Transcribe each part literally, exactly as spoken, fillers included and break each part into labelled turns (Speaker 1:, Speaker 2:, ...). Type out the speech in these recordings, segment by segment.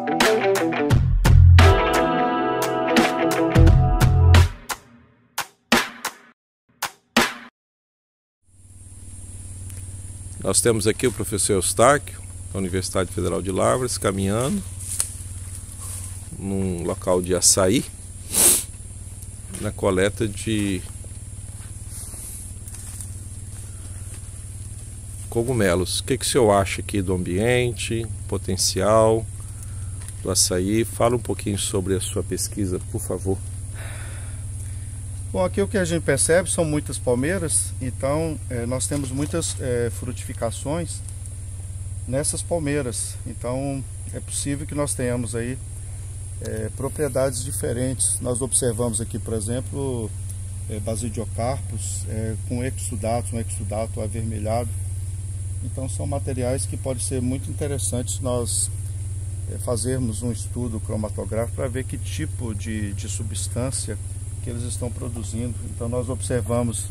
Speaker 1: Nós temos aqui o professor Eustáquio, da Universidade Federal de Lavras, caminhando num local de açaí, na coleta de cogumelos. O que, que o senhor acha aqui do ambiente, potencial do açaí? Fala um pouquinho sobre a sua pesquisa, por favor.
Speaker 2: Bom, aqui o que a gente percebe são muitas palmeiras, então é, nós temos muitas é, frutificações nessas palmeiras. Então é possível que nós tenhamos aí é, propriedades diferentes. Nós observamos aqui, por exemplo, é, basidiocarpos é, com exudato, um exudato avermelhado. Então são materiais que podem ser muito interessantes nós é, fazermos um estudo cromatográfico para ver que tipo de, de substância que eles estão produzindo. Então nós observamos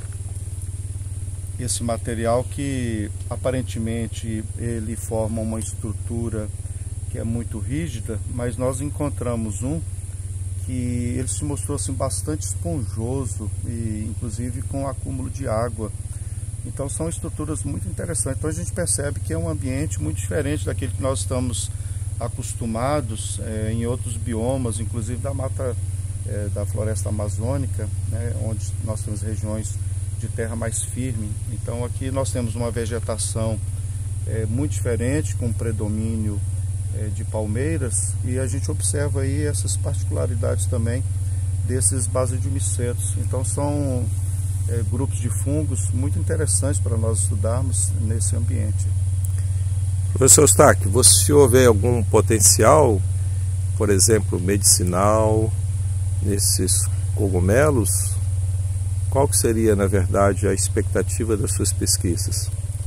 Speaker 2: esse material que aparentemente ele forma uma estrutura que é muito rígida, mas nós encontramos um que ele se mostrou assim bastante esponjoso e inclusive com acúmulo de água. Então são estruturas muito interessantes. Então a gente percebe que é um ambiente muito diferente daquele que nós estamos acostumados é, em outros biomas, inclusive da mata É, da floresta amazônica, né, onde nós temos regiões de terra mais firme. Então aqui nós temos uma vegetação é, muito diferente, com predomínio é, de palmeiras, e a gente observa aí essas particularidades também desses basidiomicetos. Então são é, grupos de fungos muito interessantes para nós estudarmos nesse ambiente.
Speaker 1: Professor Eustáquio, você vê algum potencial, por exemplo, medicinal, nesses cogumelos? Qual que seria, na verdade, a expectativa das suas pesquisas?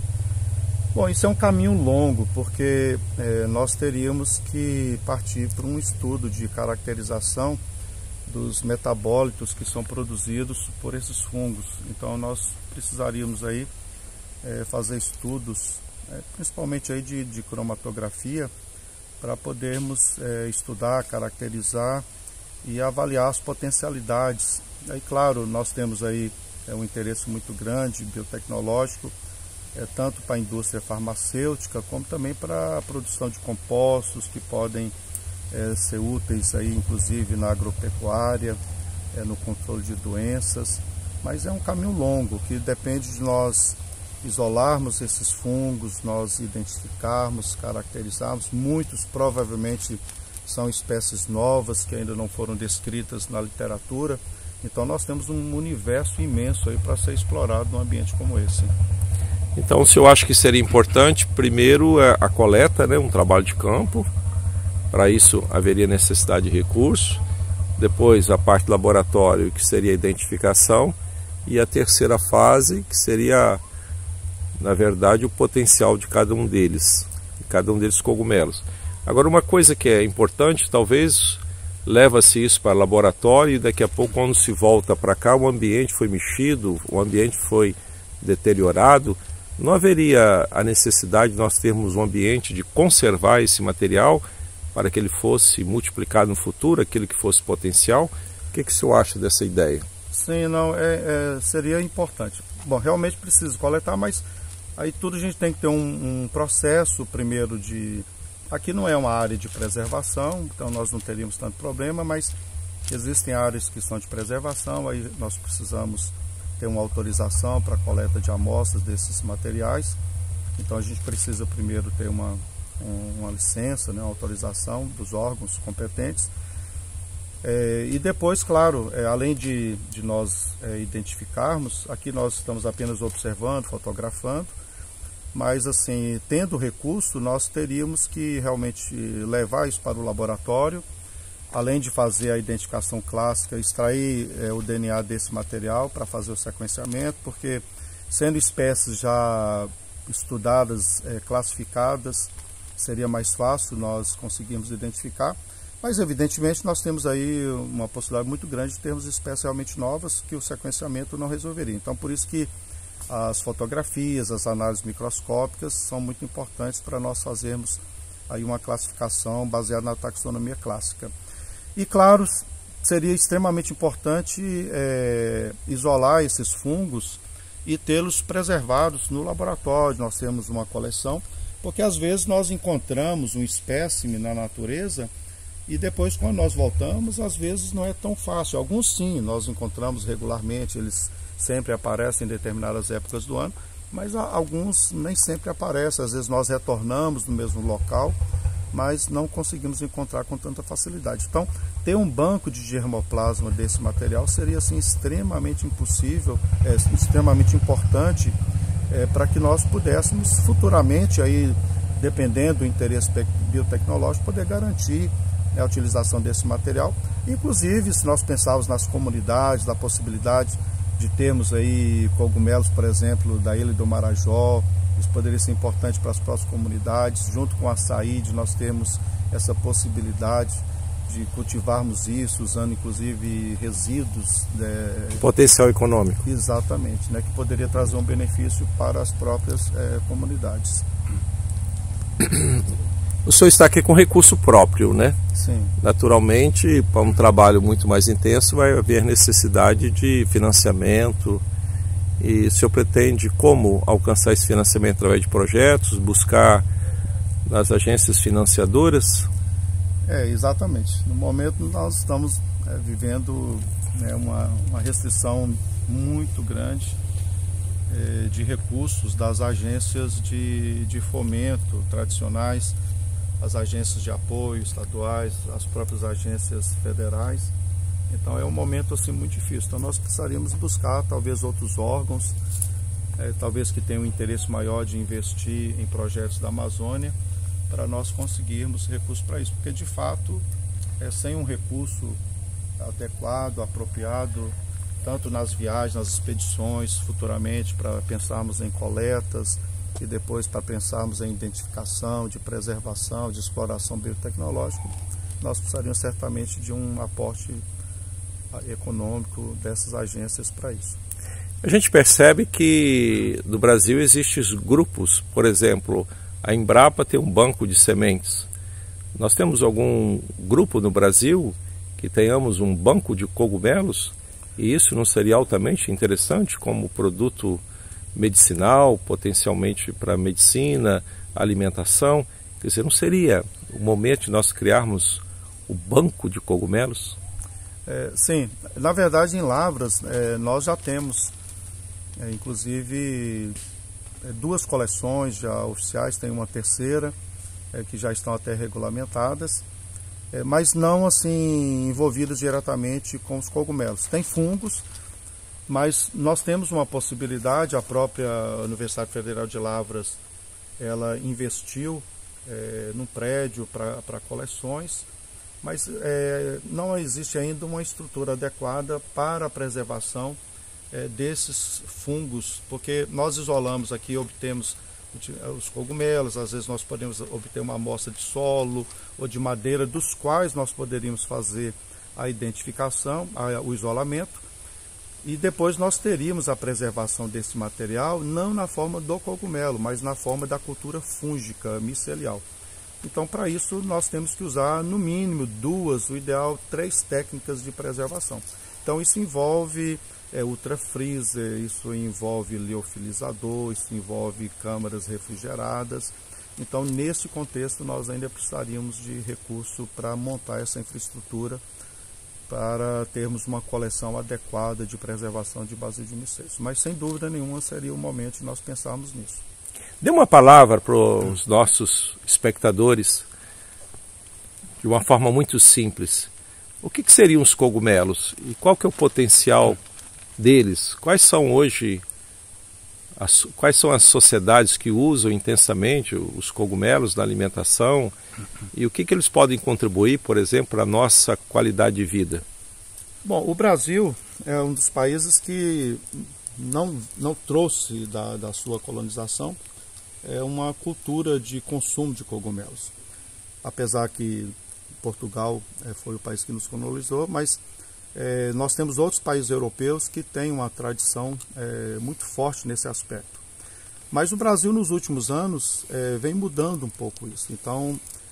Speaker 2: Bom, isso é um caminho longo, porque é, nós teríamos que partir para um estudo de caracterização dos metabólitos que são produzidos por esses fungos. Então nós precisaríamos aí é, fazer estudos, é, principalmente aí de, de cromatografia, para podermos é, estudar, caracterizar e avaliar as potencialidades. Aí, claro, nós temos aí é, um interesse muito grande biotecnológico, é, tanto para a indústria farmacêutica como também para a produção de compostos que podem é, ser úteis aí, inclusive na agropecuária, é, no controle de doenças. Mas é um caminho longo que depende de nós isolarmos esses fungos, nós identificarmos, caracterizarmos. Muitos provavelmente são espécies novas que ainda não foram descritas na literatura. Então nós temos um universo imenso aí para ser explorado num ambiente como esse.
Speaker 1: Então, se eu acho que seria importante, primeiro a coleta, né, um trabalho de campo. Para isso haveria necessidade de recursos. Depois a parte do laboratório, que seria a identificação. E a terceira fase, que seria, na verdade, o potencial de cada um deles, de cada um deles cogumelos. Agora, uma coisa que é importante, talvez leva-se isso para o laboratório e daqui a pouco, quando se volta para cá, o ambiente foi mexido, o ambiente foi deteriorado. Não haveria a necessidade de nós termos um ambiente de conservar esse material para que ele fosse multiplicado no futuro, aquilo que fosse potencial? O que, que o senhor acha dessa ideia?
Speaker 2: Sim, não, é, é, seria importante. Bom, realmente precisa coletar, mas aí tudo a gente tem que ter um, um processo primeiro de... Aqui não é uma área de preservação, então nós não teríamos tanto problema, mas existem áreas que são de preservação, aí nós precisamos ter uma autorização para a coleta de amostras desses materiais. Então a gente precisa primeiro ter uma, uma licença, né, uma autorização dos órgãos competentes. É, e depois, claro, é, além de, de nós é, identificarmos, aqui nós estamos apenas observando, fotografando, mas assim, tendo recurso, nós teríamos que realmente levar isso para o laboratório, além de fazer a identificação clássica, extrair é, o D N A desse material para fazer o sequenciamento, porque sendo espécies já estudadas, é, classificadas, seria mais fácil nós conseguirmos identificar. Mas evidentemente nós temos aí uma possibilidade muito grande de termos espécies realmente novas que o sequenciamento não resolveria. Então por isso que as fotografias, as análises microscópicas são muito importantes para nós fazermos aí uma classificação baseada na taxonomia clássica. E claro, seria extremamente importante é, isolar esses fungos e tê-los preservados no laboratório. Nós temos uma coleção, porque às vezes nós encontramos um espécime na natureza e depois, quando nós voltamos, às vezes não é tão fácil. Alguns sim, nós encontramos regularmente, eles sempre aparecem em determinadas épocas do ano, mas alguns nem sempre aparecem. Às vezes nós retornamos no mesmo local, mas não conseguimos encontrar com tanta facilidade. Então, ter um banco de germoplasma desse material seria assim, extremamente impossível, é, extremamente importante é, para que nós pudéssemos futuramente, aí, dependendo do interesse biotecnológico, poder garantir a utilização desse material. Inclusive, se nós pensarmos nas comunidades, da possibilidade de termos aí cogumelos, por exemplo, da Ilha do Marajó, isso poderia ser importante para as próximas comunidades. Junto com a Saíde, nós temos essa possibilidade de cultivarmos isso, usando inclusive resíduos. É,
Speaker 1: potencial econômico.
Speaker 2: Exatamente, né, que poderia trazer um benefício para as próprias é, comunidades.
Speaker 1: O senhor está aqui com recurso próprio, né?
Speaker 2: Sim.
Speaker 1: Naturalmente, para um trabalho muito mais intenso, vai haver necessidade de financiamento. E o senhor pretende como alcançar esse financiamento através de projetos, buscar nas agências financiadoras?
Speaker 2: É, exatamente. No momento nós estamos é, vivendo né, uma, uma restrição muito grande é, de recursos das agências de, de fomento tradicionais, as agências de apoio estaduais, as próprias agências federais. Então é um momento assim muito difícil. Então nós precisaríamos buscar talvez outros órgãos, é, talvez que tenham um interesse maior de investir em projetos da Amazônia, para nós conseguirmos recursos para isso. Porque de fato, é, sem um recurso adequado, apropriado, tanto nas viagens, nas expedições, futuramente para pensarmos em coletas, e depois para pensarmos em identificação, de preservação, de exploração biotecnológica, nós precisaríamos certamente de um aporte econômico dessas agências para isso.
Speaker 1: A gente percebe que no Brasil existem grupos, por exemplo, a Embrapa tem um banco de sementes. Nós temos algum grupo no Brasil que tenhamos um banco de cogumelos? E isso não seria altamente interessante como produto medicinal, potencialmente para medicina, alimentação? Quer dizer, não seria o momento de nós criarmos o banco de cogumelos?
Speaker 2: É, sim, na verdade em Lavras é, nós já temos, é, inclusive, é, duas coleções já oficiais, tem uma terceira é, que já estão até regulamentadas, é, mas não assim envolvidas diretamente com os cogumelos. Tem fungos, mas nós temos uma possibilidade, a própria Universidade Federal de Lavras, ela investiu é, num prédio para coleções, mas é, não existe ainda uma estrutura adequada para a preservação é, desses fungos, porque nós isolamos aqui, obtemos os cogumelos, às vezes nós podemos obter uma amostra de solo ou de madeira, dos quais nós poderíamos fazer a identificação, a, o isolamento, e depois nós teríamos a preservação desse material, não na forma do cogumelo, mas na forma da cultura fúngica micelial. Então, para isso, nós temos que usar, no mínimo, duas, o ideal, três técnicas de preservação. Então, isso envolve é, ultrafreezer, isso envolve liofilizador, isso envolve câmaras refrigeradas. Então, nesse contexto, nós ainda precisaríamos de recurso para montar essa infraestrutura, para termos uma coleção adequada de preservação de basidiomicêcios. Mas, sem dúvida nenhuma, seria o momento de nós pensarmos nisso.
Speaker 1: Dê uma palavra para os nossos espectadores, de uma forma muito simples. O que, que seriam os cogumelos e qual que é o potencial deles? Quais são hoje, as, quais são as sociedades que usam intensamente os cogumelos na alimentação e o que, que eles podem contribuir, por exemplo, para a nossa qualidade de vida?
Speaker 2: Bom, o Brasil é um dos países que não, não trouxe da, da sua colonização é uma cultura de consumo de cogumelos. Apesar que Portugal é, foi o país que nos colonizou, mas é, nós temos outros países europeus que têm uma tradição é, muito forte nesse aspecto. Mas o Brasil, nos últimos anos, é, vem mudando um pouco isso. Então,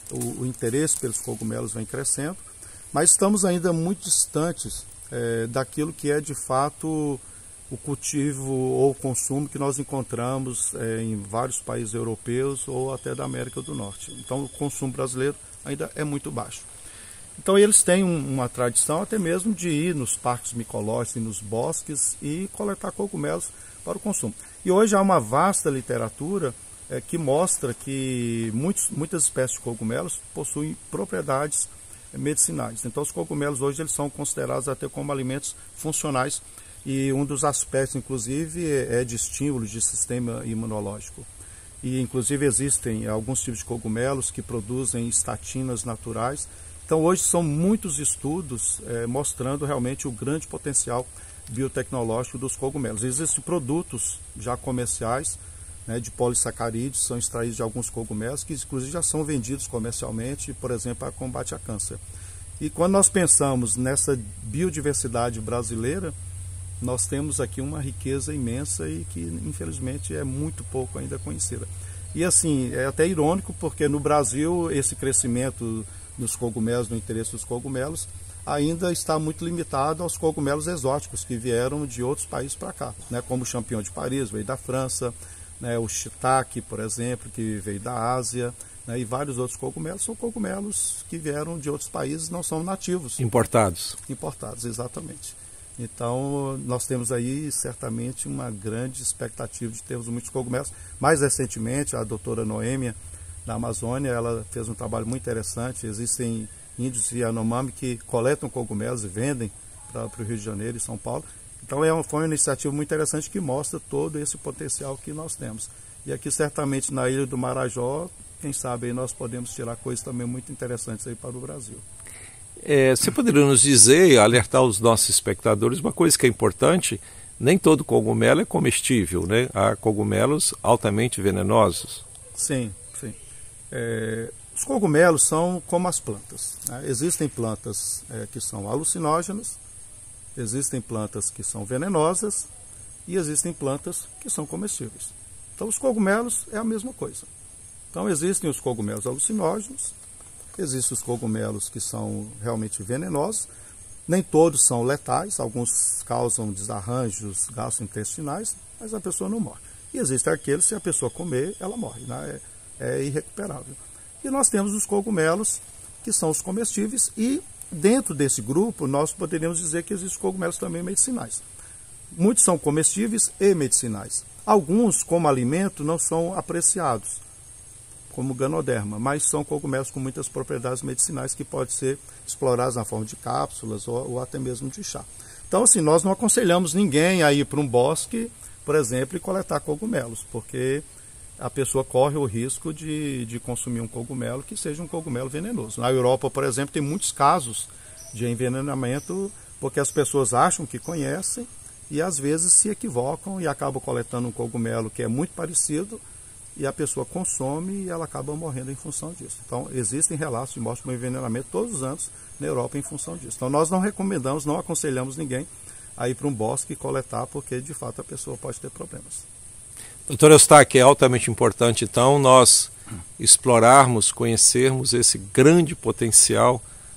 Speaker 2: o, o interesse pelos cogumelos vem crescendo, mas estamos ainda muito distantes é, daquilo que é de fato o cultivo ou o consumo que nós encontramos é, em vários países europeus ou até da América do Norte. Então o consumo brasileiro ainda é muito baixo. Então eles têm um, uma tradição até mesmo de ir nos parques micológicos e nos bosques e coletar cogumelos para o consumo. E hoje há uma vasta literatura é, que mostra que muitos, muitas espécies de cogumelos possuem propriedades é, medicinais. Então os cogumelos hoje eles são considerados até como alimentos funcionais e um dos aspectos inclusive é, é de estímulo de sistema imunológico. E inclusive existem alguns tipos de cogumelos que produzem estatinas naturais. Então hoje são muitos estudos é, mostrando realmente o grande potencial biotecnológico dos cogumelos. Existem produtos já comerciais né, de polissacarídeos, são extraídos de alguns cogumelos que inclusive já são vendidos comercialmente, por exemplo, para combate a câncer. E quando nós pensamos nessa biodiversidade brasileira, nós temos aqui uma riqueza imensa e que infelizmente é muito pouco ainda conhecida. E assim, é até irônico porque no Brasil esse crescimento nos cogumelos, no interesse dos cogumelos, ainda está muito limitado aos cogumelos exóticos que vieram de outros países para cá, né? Como o champignon de Paris, veio da França, né? O shiitake, por exemplo, que veio da Ásia, né? E vários outros cogumelos são cogumelos que vieram de outros países, não são nativos.
Speaker 1: Importados.
Speaker 2: Importados, exatamente. Então, nós temos aí certamente uma grande expectativa de termos muitos cogumelos. Mais recentemente, a doutora Noêmia, da Amazônia, ela fez um trabalho muito interessante. Existem índios Yanomami que coletam cogumelos e vendem para o Rio de Janeiro e São Paulo. Então, é uma, foi uma iniciativa muito interessante que mostra todo esse potencial que nós temos. E aqui, certamente, na Ilha do Marajó, quem sabe aí nós podemos tirar coisas também muito interessantes aí para o Brasil.
Speaker 1: É, você poderia nos dizer, alertar os nossos espectadores, uma coisa que é importante: nem todo cogumelo é comestível, né? Há cogumelos altamente venenosos.
Speaker 2: Sim, sim. É, os cogumelos são como as plantas, né? Existem plantas é, que são alucinógenas, existem plantas que são venenosas e existem plantas que são comestíveis. Então os cogumelos é a mesma coisa. Então existem os cogumelos alucinógenos, existem os cogumelos que são realmente venenosos, nem todos são letais, alguns causam desarranjos gastrointestinais, mas a pessoa não morre. E existem aqueles que se a pessoa comer, ela morre, né? é, é irrecuperável. E nós temos os cogumelos que são os comestíveis e dentro desse grupo nós poderíamos dizer que existem cogumelos também medicinais. Muitos são comestíveis e medicinais. Alguns, como alimento, não são apreciados, como Ganoderma, mas são cogumelos com muitas propriedades medicinais que podem ser explorados na forma de cápsulas ou, ou até mesmo de chá. Então, assim, nós não aconselhamos ninguém a ir para um bosque, por exemplo, e coletar cogumelos, porque a pessoa corre o risco de, de consumir um cogumelo que seja um cogumelo venenoso. Na Europa, por exemplo, tem muitos casos de envenenamento porque as pessoas acham que conhecem e às vezes se equivocam e acabam coletando um cogumelo que é muito parecido e a pessoa consome e ela acaba morrendo em função disso. Então, existem relatos de morte por envenenamento todos os anos na Europa em função disso. Então, nós não recomendamos, não aconselhamos ninguém a ir para um bosque e coletar, porque, de fato, a pessoa pode ter problemas.
Speaker 1: Doutor Eustáquio, é altamente importante, então, nós explorarmos, conhecermos esse grande potencial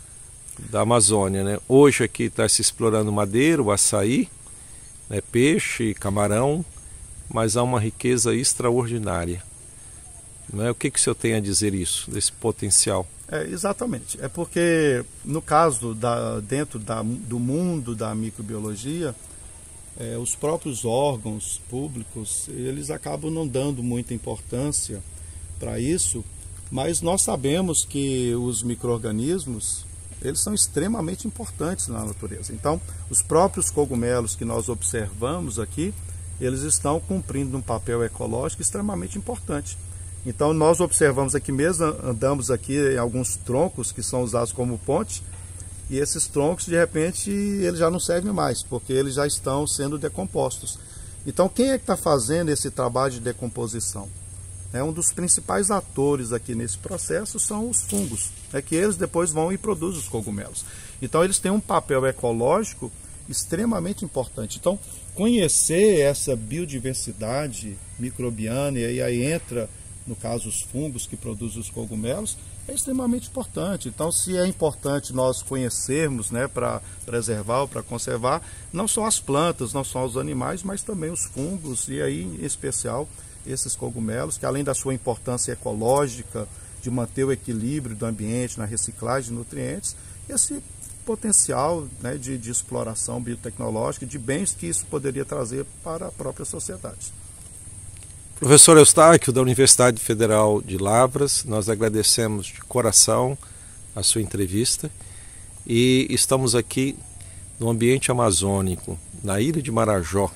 Speaker 1: da Amazônia, né? Hoje aqui está se explorando madeira, o açaí, né, peixe, camarão, mas há uma riqueza extraordinária. Não é? O que, que o senhor tem a dizer isso, desse potencial?
Speaker 2: É, exatamente. É porque, no caso, da, dentro da, do mundo da microbiologia, é, os próprios órgãos públicos, eles acabam não dando muita importância para isso, mas nós sabemos que os micro-organismos, eles são extremamente importantes na natureza. Então, os próprios cogumelos que nós observamos aqui, eles estão cumprindo um papel ecológico extremamente importante. Então nós observamos aqui mesmo, andamos aqui em alguns troncos que são usados como ponte, e esses troncos de repente eles já não servem mais, porque eles já estão sendo decompostos. Então quem é que está fazendo esse trabalho de decomposição? É um dos principais atores aqui nesse processo são os fungos, é que eles depois vão e produzem os cogumelos. Então eles têm um papel ecológico extremamente importante. Então, conhecer essa biodiversidade microbiana, e aí entra no caso os fungos que produzem os cogumelos, é extremamente importante. Então, se é importante nós conhecermos, né, para preservar ou para conservar, não só as plantas, não só os animais, mas também os fungos, e aí, em especial, esses cogumelos, que além da sua importância ecológica, de manter o equilíbrio do ambiente na reciclagem de nutrientes, esse potencial, né, de, de exploração biotecnológica, de bens que isso poderia trazer para a própria sociedade.
Speaker 1: Professor Eustáquio, da Universidade Federal de Lavras, nós agradecemos de coração a sua entrevista e estamos aqui no ambiente amazônico, na ilha de Marajó,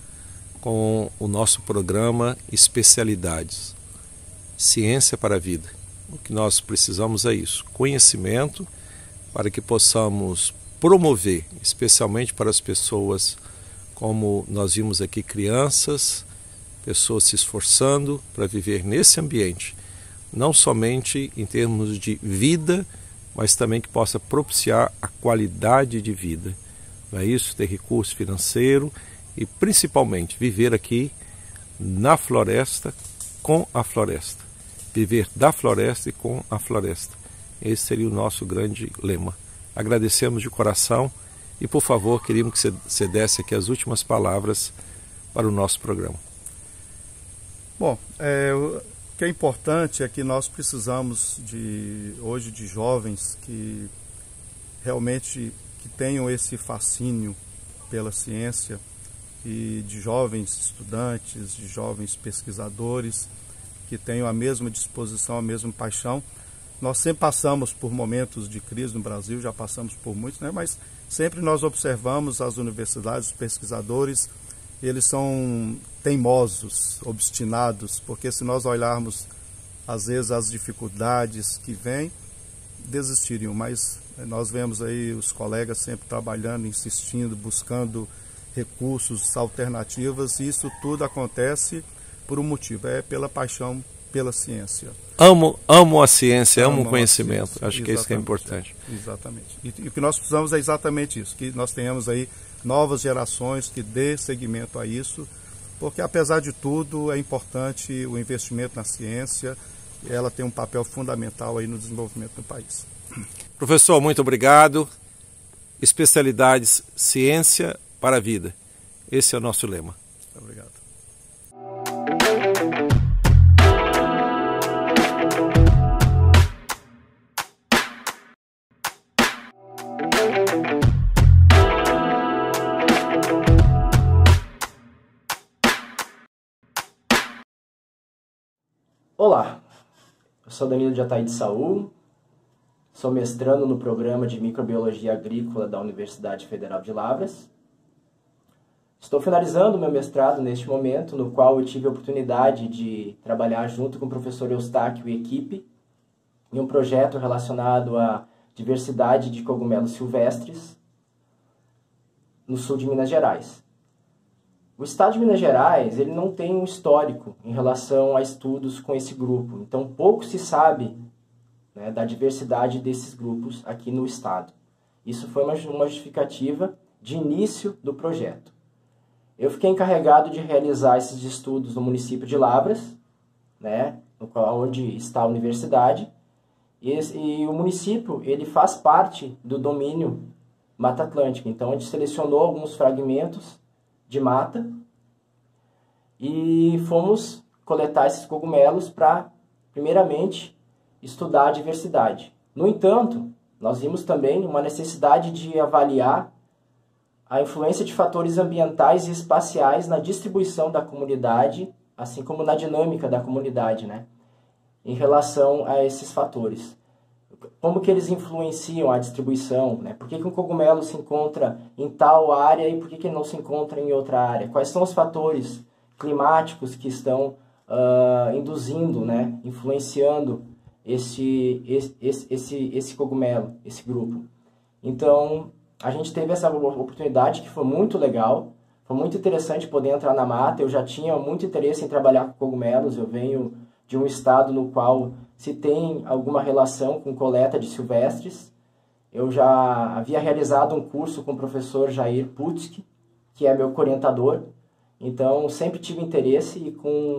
Speaker 1: com o nosso programa Especialidades, Ciência para a Vida. O que nós precisamos é isso, conhecimento, para que possamos promover, especialmente para as pessoas, como nós vimos aqui, crianças, pessoas se esforçando para viver nesse ambiente, não somente em termos de vida, mas também que possa propiciar a qualidade de vida. Não é isso? Ter recurso financeiro e principalmente viver aqui na floresta, com a floresta. Viver da floresta e com a floresta. Esse seria o nosso grande lema. Agradecemos de coração e, por favor, queríamos que você desse aqui as últimas palavras para o nosso programa.
Speaker 2: Bom, é, o que é importante é que nós precisamos de, hoje de jovens que realmente que tenham esse fascínio pela ciência e de jovens estudantes, de jovens pesquisadores que tenham a mesma disposição, a mesma paixão. Nós sempre passamos por momentos de crise no Brasil, já passamos por muitos, né? Mas sempre nós observamos as universidades, os pesquisadores, eles são teimosos, obstinados, porque se nós olharmos, às vezes, as dificuldades que vêm, desistiriam. Mas nós vemos aí os colegas sempre trabalhando, insistindo, buscando recursos, alternativas, e isso tudo acontece por um motivo, é pela paixão pela ciência.
Speaker 1: Amo, amo a ciência, amo, amo o conhecimento. Ciência. Acho exatamente, que é isso que é importante.
Speaker 2: Exatamente. E, e o que nós precisamos é exatamente isso, que nós tenhamos aí novas gerações que dê seguimento a isso, porque apesar de tudo é importante o investimento na ciência, ela tem um papel fundamental aí no desenvolvimento do país.
Speaker 1: Professor, muito obrigado. Especialidades Ciência para a Vida. Esse é o nosso lema.
Speaker 2: Muito obrigado.
Speaker 3: Olá, eu sou Danilo de Ataíde Saul, sou mestrando no programa de Microbiologia Agrícola da Universidade Federal de Lavras. Estou finalizando meu mestrado neste momento, no qual eu tive a oportunidade de trabalhar junto com o professor Eustáquio e equipe em um projeto relacionado à diversidade de cogumelos silvestres no sul de Minas Gerais. O estado de Minas Gerais ele não tem um histórico em relação a estudos com esse grupo, então pouco se sabe, né, da diversidade desses grupos aqui no estado. Isso foi uma, uma justificativa de início do projeto. Eu fiquei encarregado de realizar esses estudos no município de Lavras, né, no qual, onde está a universidade, e, e o município ele faz parte do domínio Mata Atlântica, então a gente selecionou alguns fragmentos de mata e fomos coletar esses cogumelos para, primeiramente, estudar a diversidade. No entanto, nós vimos também uma necessidade de avaliar a influência de fatores ambientais e espaciais na distribuição da comunidade, assim como na dinâmica da comunidade, né, em relação a esses fatores. Como que eles influenciam a distribuição, né? Por que que um cogumelo se encontra em tal área e por que que ele não se encontra em outra área? Quais são os fatores climáticos que estão uh, induzindo, né, influenciando esse, esse, esse, esse cogumelo, esse grupo? Então, a gente teve essa oportunidade que foi muito legal, foi muito interessante poder entrar na mata. Eu já tinha muito interesse em trabalhar com cogumelos, eu venho de um estado no qual se tem alguma relação com coleta de silvestres. Eu já havia realizado um curso com o professor Jair Putzki, que é meu orientador, então sempre tive interesse e com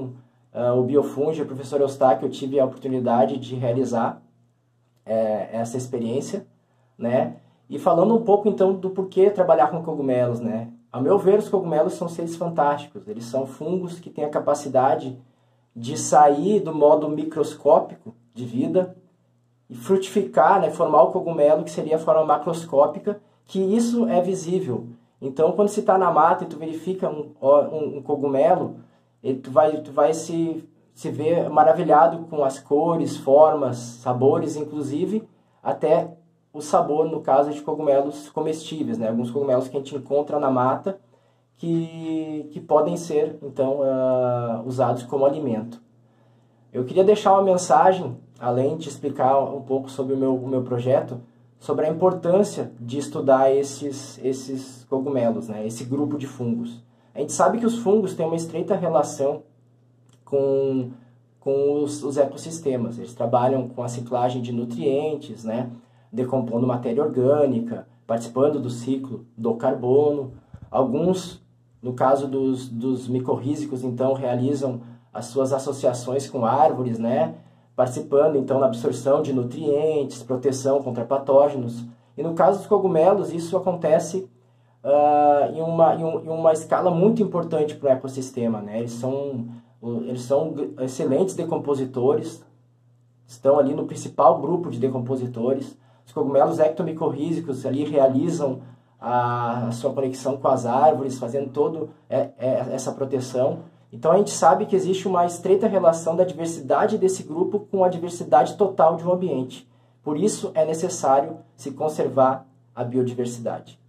Speaker 3: uh, o Biofunge, o professor Eustáquio, eu tive a oportunidade de realizar é, essa experiência, né? E falando um pouco, então, do porquê trabalhar com cogumelos, né? Ao meu ver, os cogumelos são seres fantásticos. Eles são fungos que têm a capacidade de sair do modo microscópico de vida e frutificar, né? Formar o cogumelo, que seria a forma macroscópica, que isso é visível. Então, quando você está na mata e tu verifica um, um, um cogumelo, ele, tu vai, tu vai se, se ver maravilhado com as cores, formas, sabores, inclusive até o sabor, no caso de cogumelos comestíveis, né? Alguns cogumelos que a gente encontra na mata que, que podem ser, então, uh, usados como alimento. Eu queria deixar uma mensagem, além de explicar um pouco sobre o meu, o meu projeto, sobre a importância de estudar esses, esses cogumelos, né? Esse grupo de fungos. A gente sabe que os fungos têm uma estreita relação com, com os, os ecossistemas. Eles trabalham com a ciclagem de nutrientes, né? Decompondo matéria orgânica, participando do ciclo do carbono. Alguns, no caso dos, dos micorrízicos, então, realizam as suas associações com árvores, né? Participando, então, na absorção de nutrientes, proteção contra patógenos. E no caso dos cogumelos, isso acontece uh, em, uma, em, um, em uma escala muito importante para o ecossistema, né? Eles são, eles são excelentes decompositores, estão ali no principal grupo de decompositores. Os cogumelos ectomicorrízicos ali realizam a, a sua conexão com as árvores, fazendo toda é, é, essa proteção. Então a gente sabe que existe uma estreita relação da diversidade desse grupo com a diversidade total de um ambiente. Por isso é necessário se conservar a biodiversidade.